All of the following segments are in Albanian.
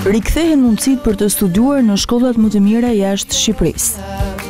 Rikthehen mundësitë për të studiuar në shkollat më të mira jashtë Shqipërisë.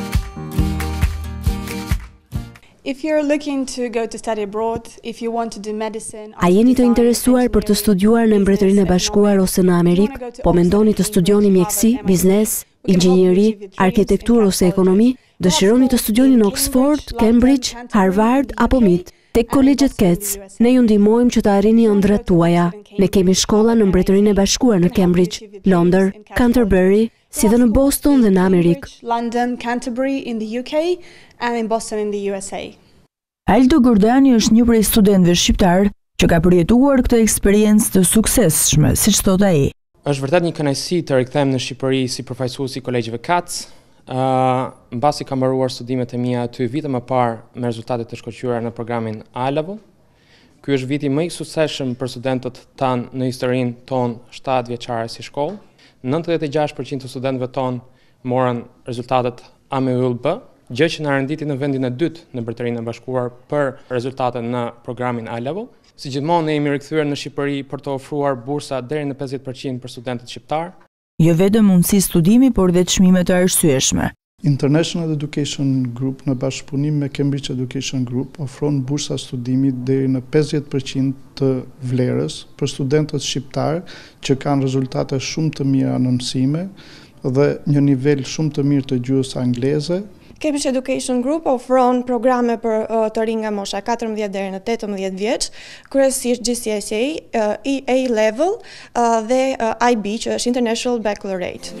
If you're looking to go to study abroad, if you want to do medicine, A jeni të interesuar për të studiuar në Mbretërinë e Bashkuar ose në Amerikë? Po mendoni të studioni mjekësi, biznes, inxhinieri, arkitekturë ose ekonomi? Dëshironi të studioni në Oxford, Cambridge, Harvard apo MIT? Tek kolegjet Kec, ne ju ndihmojmë që të arrini ëndrat tuaja. Ne kemi shkolla në Mbretërinë e Bashkuar në Cambridge, Londër, Canterbury, si dhe në Boston dhe në Amerikë. London, Canterbury in the UK and in Boston in the USA. Aldo Gordani është një prej studentëve shqiptar që ka përjetuar këtë eksperiencë të suksesshme, siç thot ai. Është vërtet një kënaqësi të rikthehem në Shqipëri si përfaqësues i kolegjeve Kac. Mbasi kam mbaruar studimet e mia aty vite më parë me rezultate të shkëlqyera në programin A-level. Ky është viti më i suksesshëm për studentët tanë në historinë tonë 7 vjeçare si shkollë. 96% të studentëve tonë morën rezultatet A me yll B, gjë që na renditi në vendin e dytë në Mbretërinë e Bashkuar për rezultate në programin A-level. Si gjithmonë ne jemi rikthyer në Shqipëri për të ofruar bursa deri në 50% për studentët shqiptar. Jo vetëm mundësi studimi, por dhe çmime të arsyeshme. International Education Group në bashkëpunim me Cambridge Education Group ofron bursa studimi deri në 50% të vlerës për studentët shqiptar që kanë rezultate shumë të mira në mësime dhe një nivel shumë të mirë të gjuhës angleze. Cambridge Education Group ofron programe për të rinj nga mosha 14 deri në 18 vjeç, kryesisht GCSE, A-level dhe IB, që është International Baccalaureate.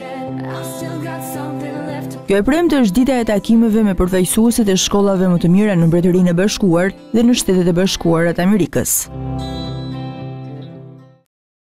Kjo e premte është dita e takimeve me përfaqësuesit e shkollave më të mira në Mbretërinë e Bashkuar dhe në Shtetet e Bashkuara të Amerikës.